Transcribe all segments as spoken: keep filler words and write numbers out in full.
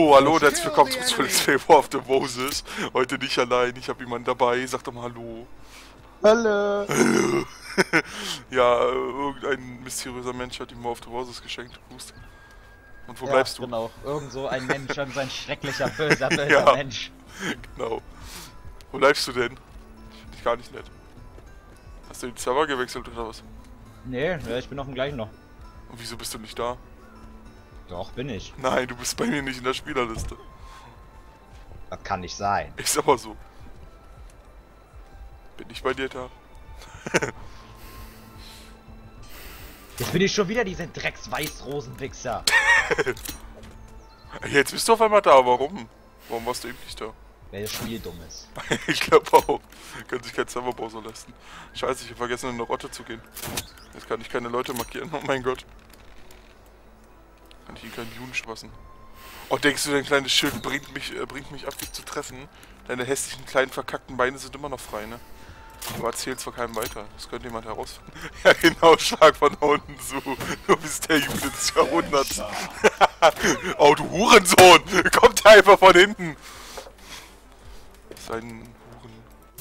So, hallo und herzlich willkommen zurück zu Let's Play War of the Roses. Heute nicht allein, ich habe jemanden dabei. Sag doch mal hallo. Hallo. Hallo. Ja, irgendein mysteriöser Mensch hat ihm War of the Roses geschenkt. Hust. Und wo Ja, bleibst du? Genau, irgend so ein Mensch, irgend so ein schrecklicher, böser, böser Ja. Mensch. Genau. Wo bleibst du denn? Ich finde dich gar nicht nett. Hast du den Server gewechselt oder was? Nee, ja, ich bin auf dem gleichen noch. Und wieso bist du nicht da? Doch, bin ich. Nein, du bist bei mir nicht in der Spielerliste. Das kann nicht sein. Ich sag mal so. Bin ich bei dir da? Jetzt bin ich schon wieder diese Drecks-Weißrosen-Wichser. Jetzt bist du auf einmal da, warum? Warum warst du eben nicht da? Weil das Spiel dumm ist. Ich glaube auch. Kann sich kein Serverbrowser leisten. Scheiße, ich habe vergessen in eine Rotte zu gehen. Jetzt kann ich keine Leute markieren, oh mein Gott. Kann ich ihn keinen Juden spaßen. Oh, denkst du, dein kleines Schild bringt mich, äh, bringt mich ab, dich zu treffen? Deine hässlichen, kleinen, verkackten Beine sind immer noch frei, ne? Du erzählst zwar keinem weiter. Das könnte jemand herausfinden. Ja genau, schlag von da unten zu. Du bist der Jude des Jahrhunderts. Oh, du Hurensohn! Kommt der einfach von hinten! Sein Huren...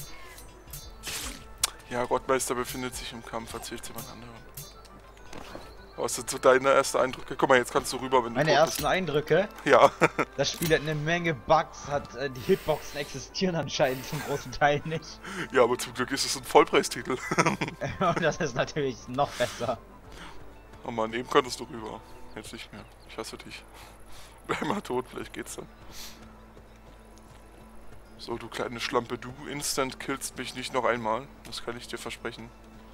Ja, Gottmeister befindet sich im Kampf. Erzähl's jemand anderem. Was sind so deine ersten Eindrücke? Guck mal, jetzt kannst du rüber, wenn du Meine tot ersten Eindrücke? bist. Ja. Das Spiel hat eine Menge Bugs, hat äh, die Hitboxen existieren anscheinend zum großen Teil nicht. Ja, aber zum Glück ist es ein Vollpreistitel. Und das ist natürlich noch besser. Oh Mann, eben konntest du rüber. Jetzt nicht mehr. Ich hasse dich. Bleib mal tot, vielleicht geht's dann. So, du kleine Schlampe, du instant killst mich nicht noch einmal. Das kann ich dir versprechen.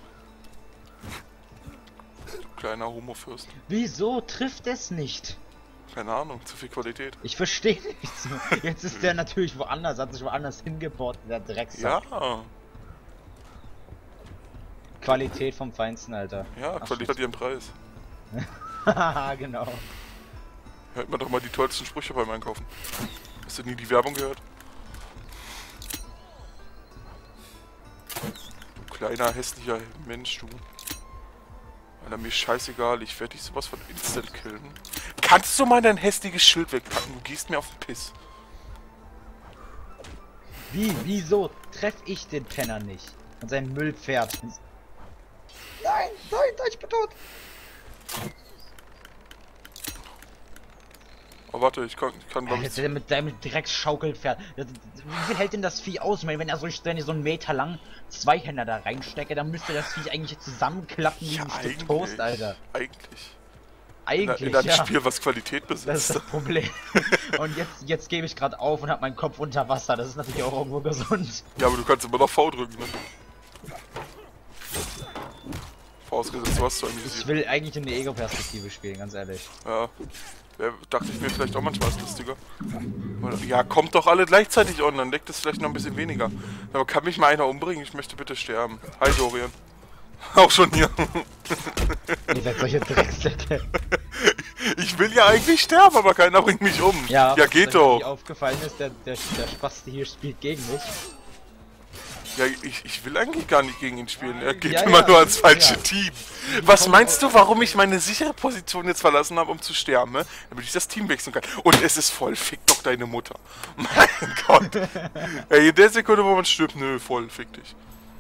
Du kleiner Homofürst. Wieso trifft es nicht? Keine Ahnung, zu viel Qualität. Ich verstehe nichts. Jetzt ist der natürlich woanders, hat sich woanders hingebaut, der Drecksack. Ja, Qualität vom Feinsten, Alter. ja, Ach, Qualität hat ihren Preis. Haha, genau. Hört man doch mal die tollsten Sprüche beim Einkaufen. Hast du nie die Werbung gehört? Du kleiner, hässlicher Mensch, du. Alter, mir scheißegal, ich werde dich sowas von instant killen. Kannst du mal dein hässliches Schild wegpacken? Du gehst mir auf den Piss. Wie, wieso treff ich den Penner nicht? Und sein Müllpferd. Nein, nein, nein, ich bin tot. Oh, warte, ich kann, ich kann glaube Jetzt ich... der mit deinem Drecksschaukelpferd. Das- Wie viel hält denn das Vieh aus? Ich meine, wenn er so, wenn ich so einen Meter lang Zweihänder da reinstecke, dann müsste das Vieh eigentlich zusammenklappen wie Ja, ein Stück eigentlich. Toast, Alter. Eigentlich. In, Eigentlich, in einem ja. Spiel, was Qualität Das ist besitzt. das Problem. Und jetzt, jetzt gebe ich gerade auf und habe meinen Kopf unter Wasser. Das ist natürlich auch irgendwo gesund. Ja, aber du kannst immer noch V drücken, ne? Vorausgesetzt, du hast so ein Ich Visier. will eigentlich in die Ego-Perspektive spielen, ganz ehrlich. Ja. Ja, dachte ich mir vielleicht auch manchmal ist lustiger. Oder- Ja, kommt doch alle gleichzeitig on, dann deckt es vielleicht noch ein bisschen weniger. Aber kann mich mal einer umbringen? Ich möchte bitte sterben. Hi Dorian. Auch schon hier. Ihr seid solche Drecksäcke. Ich will ja eigentlich sterben, aber keiner bringt mich um. Ja, ja was geht euch nie doch. aufgefallen ist, der, der, der Spasti hier spielt gegen mich. Ja, ich, ich will eigentlich gar nicht gegen ihn spielen. Er geht Ja, immer ja, nur ans falsche ja. Team. Was meinst du, warum ich meine sichere Position jetzt verlassen habe, um zu sterben? Ne? Damit ich das Team wechseln kann. Und es ist voll, fick doch deine Mutter. Mein Gott. Ey, in der Sekunde, wo man stirbt, nö, voll, fick dich.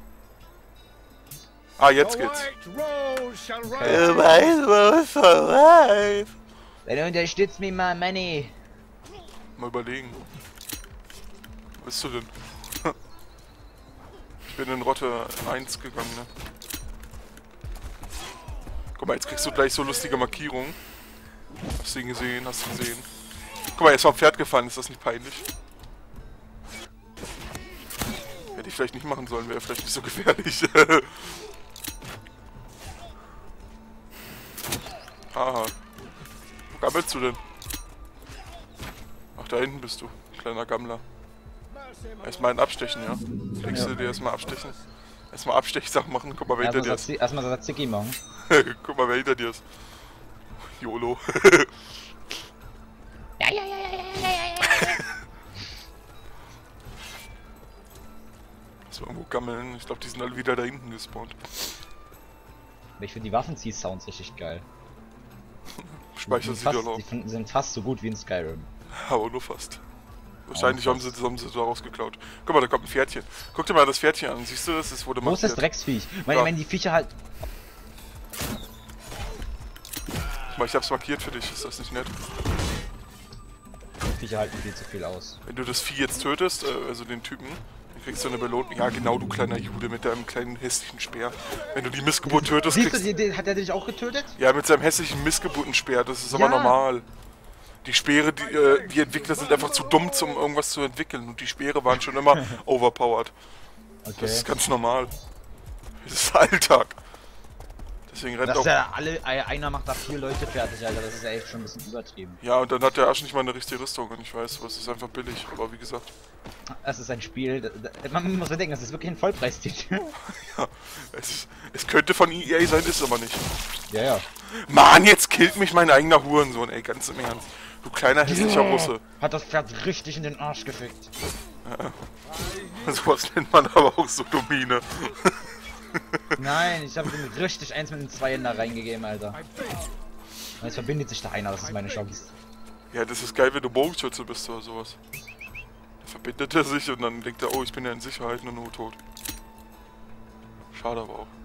Ah, jetzt geht's. Okay. Weiß, Dann unterstützt mich mal, Manny. Mal überlegen. Wo bist du denn? Ich bin in Rotte eins gegangen, ne? Guck mal, jetzt kriegst du gleich so lustige Markierungen. Hast du ihn gesehen? Hast du ihn gesehen? Guck mal, er ist vom Pferd gefallen, ist das nicht peinlich? Hätte ich vielleicht nicht machen sollen, wäre vielleicht nicht so gefährlich. Haha. Wo gammelst du denn? Ach, da hinten bist du, kleiner Gammler. Erstmal ein Abstechen, ja? Kriegst du dir erstmal abstechen? Erstmal Abstechsachen machen, guck mal, wer hinter dir ist. Erstmal so Zicki machen. Guck mal, wer hinter dir ist. YOLO. Ja, ja, ja, ja, ja, ja, ja, ja. So, irgendwo gammeln. Ich glaube, die sind alle wieder da hinten gespawnt. Ich finde die Waffenzieh-Sounds richtig geil. Speicher Die sie sind, doch fast, noch. die finden- sind fast so gut wie in Skyrim. Aber nur fast. Wahrscheinlich haben sie, haben sie daraus geklaut. Guck mal, da kommt ein Pferdchen. Guck dir mal das Pferdchen an. Siehst du das? Das wurde Wo ist das Drecksviech? Wenn, ja. wenn die Viecher halt... Guck mal, ich hab's markiert für dich. Ist das nicht nett? Die Viecher halten viel zu viel aus. Wenn du das Vieh jetzt tötest, äh, also den Typen, dann kriegst du eine Belohnung. Ja, genau, du kleiner Jude mit deinem kleinen hässlichen Speer. Wenn du die Missgeburt tötest, Siehst kriegst du, die, die, hat er dich auch getötet? Ja, mit seinem hässlichen Missgeburtenspeer. Das ist aber Ja. normal. Die Speere, die, äh, die Entwickler sind einfach zu dumm, um irgendwas zu entwickeln. Und die Speere waren schon immer overpowered. Okay. Das ist ganz normal. Das ist Alltag. Deswegen rennt Das auch... ist ja alle, einer macht da vier Leute fertig, Alter. Das ist ja echt schon ein bisschen übertrieben. Ja, und dann hat der Arsch nicht mal eine richtige Rüstung. Und ich weiß, was ist einfach billig. Aber wie gesagt... Das ist ein Spiel... da- da- Man muss bedenken, das ist wirklich ein Vollpreistitel. Ja, es, ist, es könnte von E A sein, ist aber nicht. Ja, ja. Mann, jetzt killt mich mein eigener Hurensohn, ey. Ganz im Ernst. Du kleiner hässlicher Russe. Hat das Pferd richtig in den Arsch gefickt. Ja. Sowas nennt man aber auch Sodomine. Nein, ich habe ihm richtig eins mit den Zweihänder reingegeben, Alter. Und jetzt verbindet sich da einer, das ist meine Chance. Ja, das ist geil, wenn du Bogenschütze bist oder sowas. Da verbindet er sich und dann denkt er, oh, ich bin ja in Sicherheit, nur nur tot. Schade aber auch.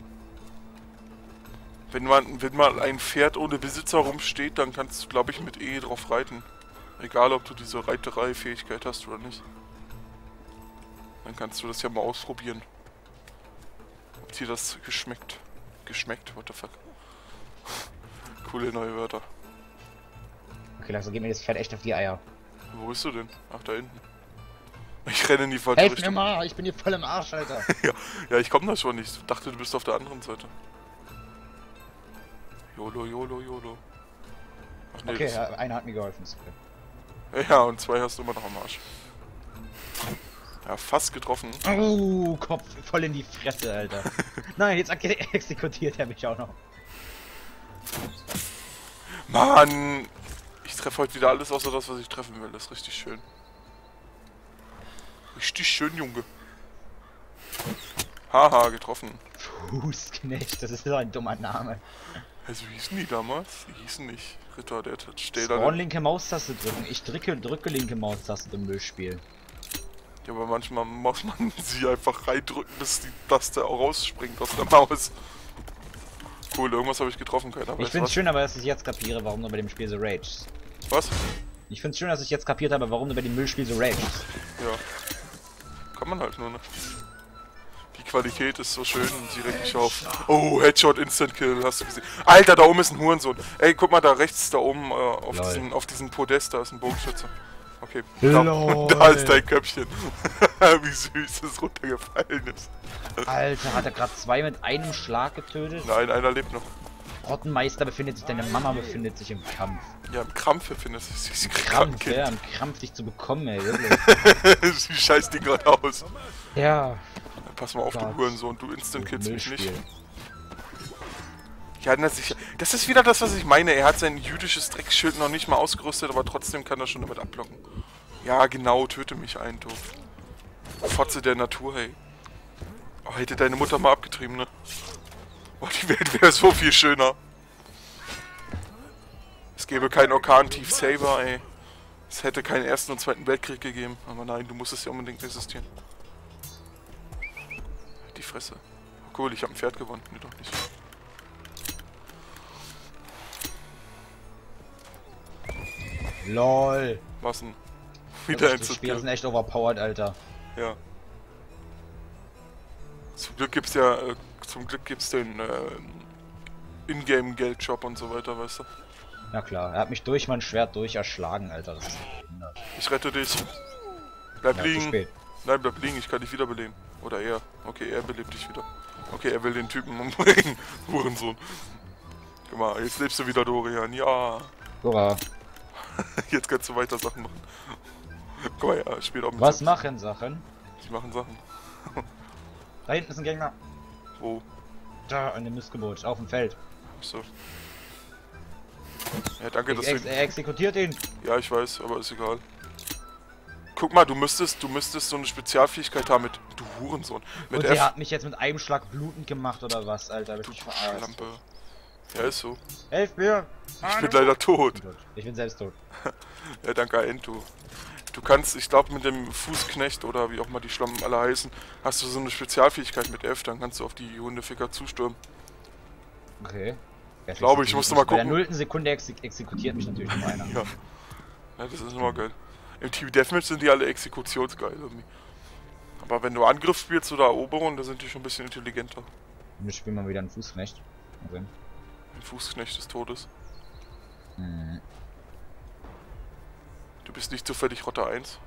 Wenn man, wenn mal ein Pferd ohne Besitzer rumsteht, dann kannst du, glaube ich, mit E drauf reiten. Egal, ob du diese Reiterei-Fähigkeit hast oder nicht. Dann kannst du das ja mal ausprobieren. Ob dir das geschmeckt. Geschmeckt? What the fuck? Coole neue Wörter. Okay, langsam geht mir das Pferd echt auf die Eier. Wo bist du denn? Ach, da hinten. Ich renne in die falsche Helft mir Richtung. mal, ich bin hier voll im Arsch, Alter. ja, ja, ich komme da schon nicht. Ich dachte, du bist auf der anderen Seite. YOLO, YOLO, YOLO. Ach nee, Okay, das- ja, einer hat mir geholfen, ist okay. Ja, und zwei hast du immer noch am Arsch. Ja, fast getroffen. Oh, Kopf voll in die Fresse, Alter. Nein, jetzt ex- exekutiert er mich auch noch. Mann! Ich treffe heute wieder alles außer das, was ich treffen will. Das ist richtig schön. Richtig schön, Junge. Haha, getroffen. Fußknecht, das ist so ein dummer Name. Also, wie hießen die damals? Die hießen nicht Ritter der Städter. Spawn linke Maustaste drücken. Ich drücke, drücke linke Maustaste im Müllspiel. Ja, aber manchmal muss man sie einfach reindrücken, bis die Taste auch rausspringt aus der Maus. Cool, irgendwas habe ich getroffen, keiner Ich weiß find's was. schön, aber dass ich jetzt kapiere, warum du bei dem Spiel so ragest. Was? Ich find's schön, dass ich jetzt kapiert habe, warum du bei dem Müllspiel so ragest. Ja. Kann man halt nur, ne? Die Qualität ist so schön und sie regt mich auf. Oh, Headshot, Instant Kill, hast du gesehen. Alter, da oben ist ein Hurensohn. Ey, guck mal da rechts, da oben äh, auf, Lol. diesen, auf diesen Podest, da ist ein Bogenschütze. Okay, Lol. da, da ist dein Köpfchen. Wie süß es runtergefallen ist. Alter, hat er gerade zwei mit einem Schlag getötet? Nein, einer lebt noch. Rottenmeister befindet sich, deine Mama befindet sich im Kampf. Ja, im Krampf befindet sie sich. Sie kriegt Krampf, Kind. ja, im Krampf dich zu bekommen, ey, wirklich. Sie scheißt die gerade aus. Ja. Pass mal auf, Gott. du Hurensohn, du Instant-Killst mich nicht. Müllspiel. Ja, na sicher. Das ist wieder das, was ich meine. Er hat sein jüdisches Drecksschild noch nicht mal ausgerüstet, aber trotzdem kann er schon damit abblocken. Ja, genau, töte mich ein, du. Fotze der Natur, hey. Oh, hätte deine Mutter mal abgetrieben, ne? Oh, die Welt wäre so viel schöner. Es gäbe keinen Orkan-Tief Saber, ey. Es hätte keinen Ersten und Zweiten Weltkrieg gegeben. Aber nein, du musstest ja unbedingt existieren. Die Fresse. Oh, cool, ich habe ein Pferd gewonnen. Nee, doch nicht. LOL. Was denn? Das, Wieder die Spiele ein sind echt overpowered, Alter. Ja. Zum Glück gibt's ja, äh, zum Glück gibt's den äh, Ingame-Geldshop und so weiter, weißt du. Ja klar, er hat mich durch mein Schwert durch erschlagen, Alter. Das ist behindert. Ich rette dich. Bleib Ja, zu liegen. spät. Nein, bleib liegen, ich kann dich wiederbeleben. Oder er. Okay, er belebt dich wieder. Okay, er will den Typen umbringen. Hurensohn. Guck mal, jetzt lebst du wieder, Dorian. Ja. Hurra. Jetzt kannst du weiter Sachen machen. Guck mal, er spielt auch mit. Was machen Sachen? Die machen Sachen. Da hinten ist ein Gegner. Wo? Da, an dem Missgebot, auf dem Feld. Achso. Ja, danke, dass Ex du... er exekutiert ihn. Ja, ich weiß, aber ist egal. Guck mal, du müsstest, du müsstest so eine Spezialfähigkeit haben mit... Du Hurensohn. Mit Und F... der hat mich jetzt mit einem Schlag blutend gemacht oder was, Alter? Willst Du mich verarscht? Schlampe. Ja, ist so. Helft mir! Ich bin leider tot. Ich bin, tot. Ich bin selbst tot. Ja, danke, Ento. Du kannst, ich glaube, mit dem Fußknecht oder wie auch mal die Schlammen alle heißen, hast du so eine Spezialfähigkeit mit F, dann kannst du auf die Hundeficker zustürmen. Okay. Ja, Glaube ich, musst du mal Bei der gucken. nullten Sekunde ex exekutiert mich natürlich noch einer. Ja. Ja, das ist immer geil. Im Team Deathmatch sind die alle exekutionsgeil irgendwie. Aber wenn du Angriff spielst oder Eroberung, da sind die schon ein bisschen intelligenter. Wir spielen mal wieder einen Fußknecht. Okay. Ein Fußknecht des Todes. Hm. Du bist nicht zufällig Rotte eins.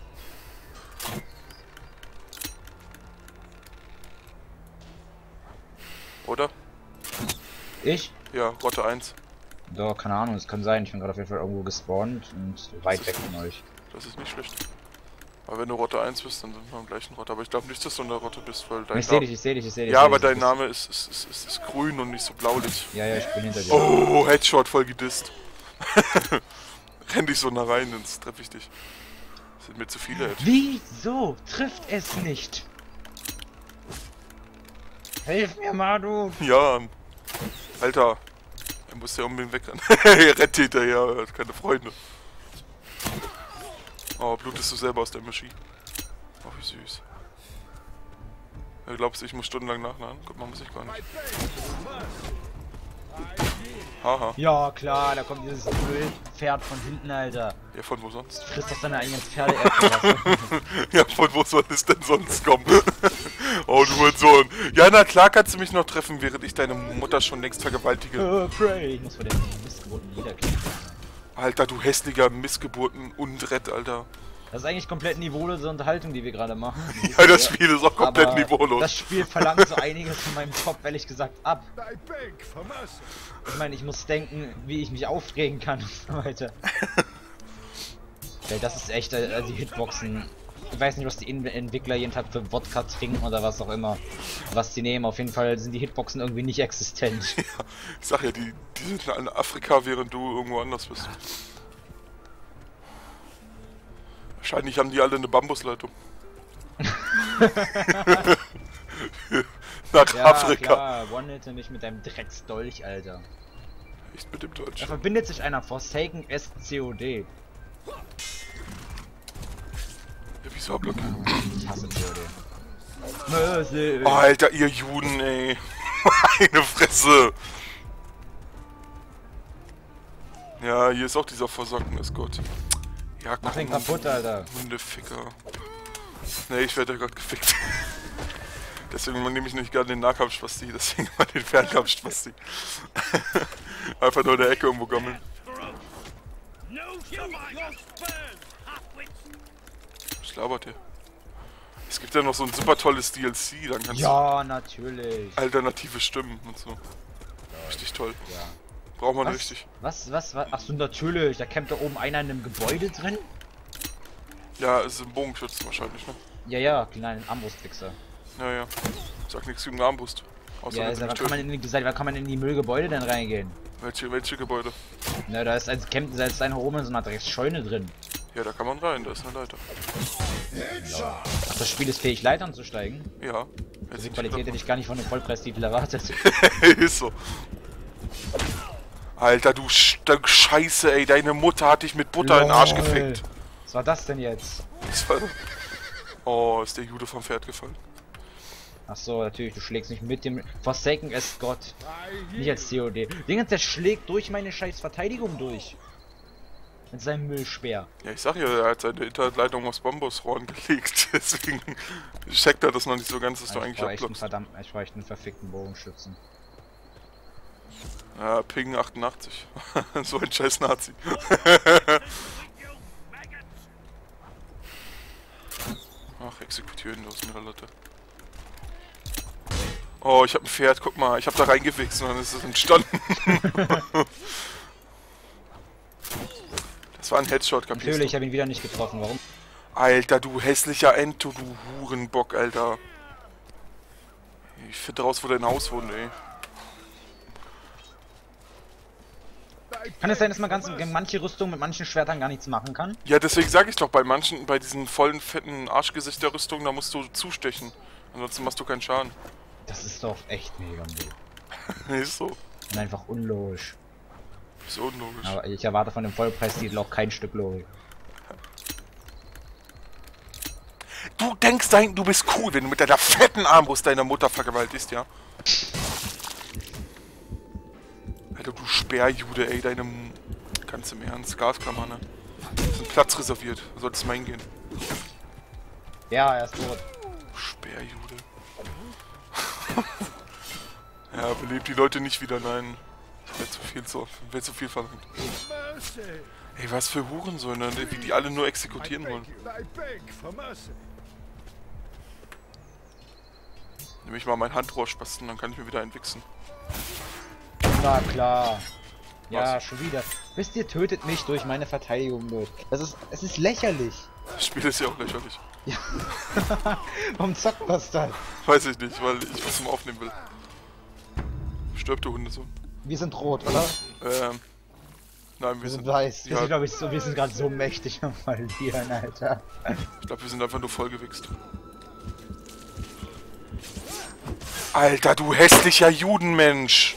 Oder? Ich? Ja, Rotte eins. Doch, keine Ahnung, es kann sein. Ich bin gerade auf jeden Fall irgendwo gespawnt und weit weg von euch. Das ist nicht schlecht. Aber wenn du Rotte eins bist, dann sind wir am gleichen Rotte. Aber ich glaube nicht, dass du in der Rotte bist, weil dein Ich sehe dich, ich sehe dich, ich sehe dich. Ja, seh aber dich, dein Name ist, ist, ist, ist, ist grün und nicht so blaulich. Ja, ja, ich bin hinter dir. Oh, Headshot, voll gedisst. Renn dich so nah rein, sonst treffe ich dich. Das sind mir zu viele Headshots. Wieso trifft es nicht? Hilf mir, Madu! Ja, Alter. Er muss ja unbedingt wegrennen. Er rennt hinterher, er hat keine Freunde. Oh, blutest du selber aus der Maschine. Oh, wie süß. Ja, glaubst du, ich muss stundenlang nachladen? Guck mal, muss ich gar nicht. Haha. Ja, klar, da kommt dieses Müllpferd von hinten, Alter. Ja, von wo sonst? Frisst doch deine eigenen Pferde, Alter. Ja, von wo soll es denn sonst kommen? Oh, du mein Sohn. Ja, na klar kannst du mich noch treffen, während ich deine Mutter schon längst vergewaltige. Oh, Pray. Ich muss vor den Missgeburten niederknien. Alter, du hässlicher Missgeburten und Rett, Alter. Das ist eigentlich komplett niveaulose Unterhaltung, die wir gerade machen. Ja, das Spiel ist auch komplett Aber niveaulos. das Spiel verlangt so einiges von meinem Kopf, ehrlich gesagt, ab. Ich meine, ich muss denken, wie ich mich aufregen kann und so weiter. Ja, das ist echt, also die Hitboxen. Ich weiß nicht, was die Entwickler jeden Tag für Wodka trinken oder was auch immer. Was die nehmen, auf jeden Fall sind die Hitboxen irgendwie nicht existent. Ja, ich sag ja, die, die sind in Afrika, während du irgendwo anders bist. Wahrscheinlich haben die alle eine Bambusleitung. Nach Ja, Afrika. klar, one-hitte mich mit deinem Drecksdolch, Alter. Echt mit dem Deutsch. Da verbindet sich einer Forsaken S C O D. Ja, wieso blockieren? Ich hasse C O D. Mercy. Oh, Alter, ihr Juden, ey. Meine Fresse. Ja, hier ist auch dieser Versocken, ist Gott. Ja, komm, Mach den kaputt, Alter. Hundeficker. Ne, ich werde ja gerade gefickt. Deswegen nehme ich nicht gerne den Nahkampfspasti, deswegen mal den Fernkampfspasti. Einfach nur in der Ecke irgendwo gammeln. Was labert ihr? Es gibt ja noch so ein super tolles D L C, dann kannst Ja, natürlich. du alternative Stimmen und so. Richtig toll. Ja. Braucht man Was? richtig. Was, was, was? Ach so, natürlich. Da campt da oben einer in einem Gebäude drin. Ja, es ist ein Bogenschützen wahrscheinlich, ne? Ja, ja, kleinen Armbrustfixer. Ja, ja. Sag nichts gegen Armbrust. Außer Ja, wenn also, sie da mich kann man töten. in die, seit wann kann man in die Müllgebäude denn reingehen? Welche, welche Gebäude? Na, da ist ein campt, da ist ein oben in so einer Drecksscheune drin. Ja, da kann man rein, da ist eine Leiter. Ach, das Spiel ist fähig, Leitern zu steigen. Ja. Die Qualität hätte ich gar nicht von einem Vollpreistitel erwartet. Ist so. Alter, du Stück Scheiße, ey. Deine Mutter hat dich mit Butter in den Arsch gefickt. Was war das denn jetzt? Das war... Oh, ist der Jude vom Pferd gefallen. Ach so, natürlich, du schlägst nicht mit dem Forsaken as Gott. Nicht als C O D. Dingens, der schlägt durch meine scheiß Verteidigung durch. Mit seinem Müllspeer. Ja, ich sag ja, er hat seine Internetleitung aufs Bambusrohren gelegt. Deswegen checkt er das noch nicht so ganz, dass du ich eigentlich brauch echt einen abblockst. verdammt, ich brauche echt einen verfickten Bogenschützen. Ja, Ping achtundachtzig. So ein scheiß Nazi. Ach, exekutieren los mit der Latte. Oh, ich hab ein Pferd, guck mal, ich hab da reingewichst und dann ist es entstanden. Das war ein Headshot, kapierst Natürlich, ich du? habe ihn wieder nicht getroffen. Warum? Alter, du hässlicher Ento, du Hurenbock, Alter. Ich finde raus, wo dein Haus wohnt, ey. Kann es sein, dass man ganz manche Rüstungen mit manchen Schwertern gar nichts machen kann? Ja, deswegen sage ich doch, bei manchen, bei diesen vollen, fetten Arschgesichter-Rüstungen, da musst du zustechen. Ansonsten machst du keinen Schaden. Das ist doch echt mega blöd. Nee, ist so. Und einfach unlogisch. Ist unlogisch. Aber ich erwarte von dem Vollpreistitel auch kein Stück Logik. Du denkst da hinten, du bist cool, wenn du mit deiner fetten Armbrust deine Mutter vergewaltigst, ja? Alter, du Sperrjude, ey, deine... M Ganz im Ernst, Gaskammer, ne? Ist ein Platz reserviert, du solltest mal hingehen. Ja, er ist tot. Sperrjude. Ja, belebt die Leute nicht wieder, nein. Wäre zu viel, so, wäre zu viel verlangt. Ey, was für Hurensöhne, wie die alle nur exekutieren wollen. Nimm ich mal mein Handrohr spasten, dann kann ich mir wieder einwichsen. Na klar. Ja, Was? schon wieder. Wisst ihr, tötet mich durch meine Verteidigung durch. Das ist, es ist lächerlich. Das Spiel ist ja auch lächerlich. Ja. Warum zockt das dann? Weiß ich nicht, weil ich was zum Aufnehmen will. Stirb, du Hundesohn. Wir sind rot, oder? Ähm. Nein, wir Wir sind sind. weiß. Wir Ja, sind, glaube ich, so, wir sind gerade so mächtig am Verlieren, Alter. ich glaube, wir sind einfach nur vollgewichst. Alter, du hässlicher Judenmensch!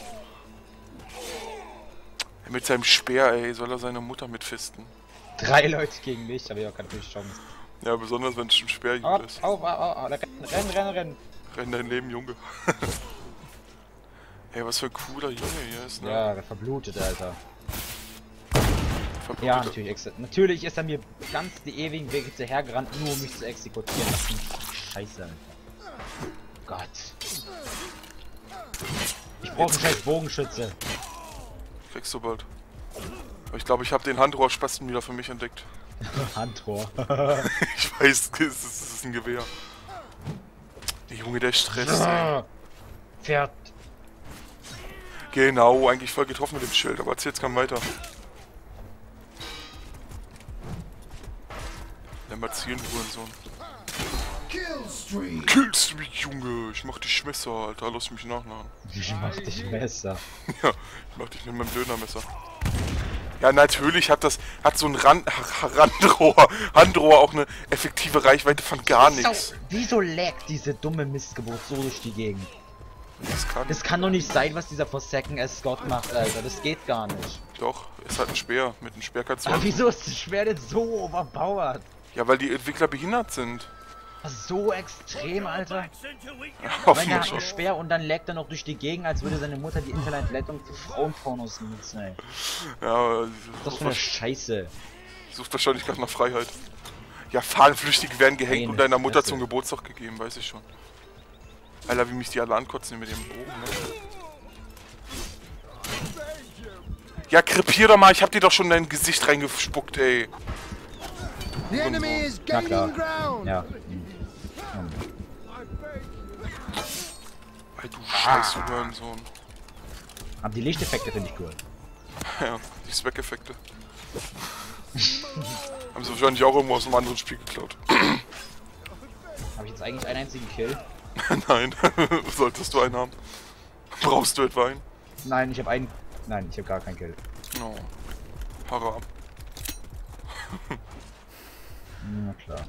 Mit seinem Speer, ey, soll er seine Mutter mitfisten. Drei Leute gegen mich, aber ich habe keine Chance. Ja, besonders wenn es ein Speerjude Auf, ist. auf, auf, auf, rennen, rennen, rennen, rennen. Renn dein Leben, Junge. Ey, was für ein cooler Junge hier ist, ne? Ja, der verblutet, Alter. Verblutet. Ja, natürlich. ex- Natürlich ist er mir ganz die ewigen Wege hinterhergerannt, nur um mich zu exekutieren. Das ist scheiße, Alter. Gott. Ich brauche einen scheiß Bogenschütze. Kriegst du bald. Aber ich glaube, ich habe den Handrohrspasten wieder für mich entdeckt. Handrohr. Ich weiß, es ist, es ist ein Gewehr. Der Junge, der Stress, ey. Pferd. Genau, eigentlich voll getroffen mit dem Schild, aber erzähl's kann weiter. Der Marzilen, Hurensohn. Killstreak. Killstreak, Junge! Ich mach dich Messer, Alter, lass mich nachnahen. Ich mach dich Messer. Ja, ich mach dich mit meinem Dönermesser. Ja, natürlich hat das, hat so ein Rand, Handrohr, Handrohr auch eine effektive Reichweite von gar nichts. So, wieso laggt diese dumme Mistgeburt so durch die Gegend? Das kann, Das kann doch nicht sein, was dieser Forsaken Escort macht, Alter. Das geht gar nicht. doch, es hat ein Speer, mit einem Speer kannst du... Aber wieso ist das Schwert jetzt so overpowered? Ja, weil die Entwickler behindert sind. So extrem, Alter. Auf Wenn er jeden hat Fall. ein Speer und dann laggt er noch durch die Gegend, als würde seine Mutter die Internetleitung für Frauenpornos nutzen, ey. Ja, Das für eine Scheiße. sucht wahrscheinlich gerade nach Freiheit. Ja, Fahnenflüchtige werden gehängt Meine und deiner Mutter Fresse. zum Geburtstag gegeben, weiß ich schon. Alter, wie mich die alle ankotzen mit dem Bogen, ne? Ja, krepier doch mal, ich hab dir doch schon in dein Gesicht reingespuckt, ey. The enemy is Na klar. gaining ground. Ja. Ey, du scheiß Hurensohn. Aber die Lichteffekte finde ich cool. Ja, die Zweckeffekte. Haben sie wahrscheinlich auch irgendwo aus einem anderen Spiel geklaut. Habe ich jetzt eigentlich einen einzigen Kill? Nein, solltest du einen haben. Brauchst du etwa einen? Nein, ich habe einen. Nein, ich habe gar keinen Kill. No. Haram. Na klar.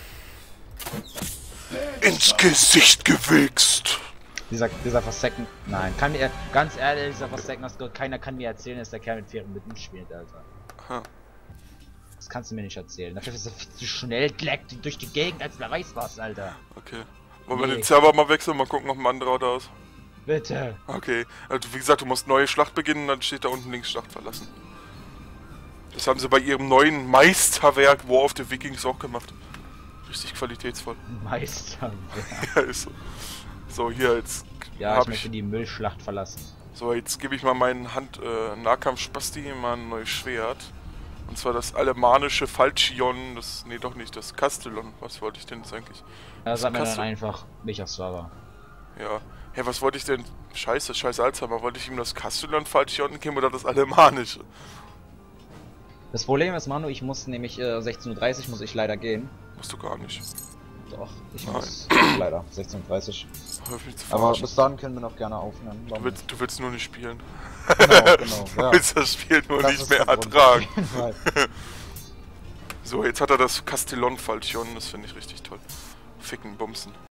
Ins Gesicht gewichst! Dieser, dieser Forsaken. Nein, kann mir. Ganz ehrlich, dieser Forsaken Escort, keiner kann mir erzählen, dass der Kerl mit fairen Mitten spielt, Alter. Aha. Das kannst du mir nicht erzählen. Dafür ist er viel zu schnell, laggt durch die Gegend, als wer weiß was, Alter. Okay. Wollen wir Nee. den Server mal wechseln, mal gucken, ob ein anderer da ist? Bitte. Okay. Also wie gesagt, du musst neue Schlacht beginnen, dann steht da unten links Schlacht verlassen. Das haben sie bei ihrem neuen Meisterwerk War of the Vikings auch gemacht. Richtig qualitätsvoll. Meister. Ja, ist so. So, hier jetzt Ja, hab ich möchte die Müllschlacht verlassen. So, jetzt gebe ich mal meinen Hand äh, Nahkampf-Spasti mal ein neues Schwert. Und zwar das alemanische Falchion, das. Nee, doch nicht, das Castellon. Was wollte ich denn jetzt eigentlich? Da sagt mir dann Kasse- einfach mich auf Server. Ja. Hä, was wollte ich denn? Scheiße, scheiß Alzheimer. Wollte ich ihm das Castellon Falchion geben oder das alemanische? Das Problem ist, Manu, ich muss nämlich äh, sechzehn Uhr dreißig muss ich leider gehen. Musst du gar nicht. Doch, ich Nein. muss leider sechzehn Uhr dreißig. Hör mich zu Aber verarschen. bis dahin können wir noch gerne aufnehmen. Du willst, du willst nur nicht spielen. Genau, genau. Du Ja. willst das Spiel nur Das nicht ist mehr der Grund. ertragen. Auf jeden Fall. So, jetzt hat er das Castellon Falchion, das finde ich richtig toll. Ficken, bumsen.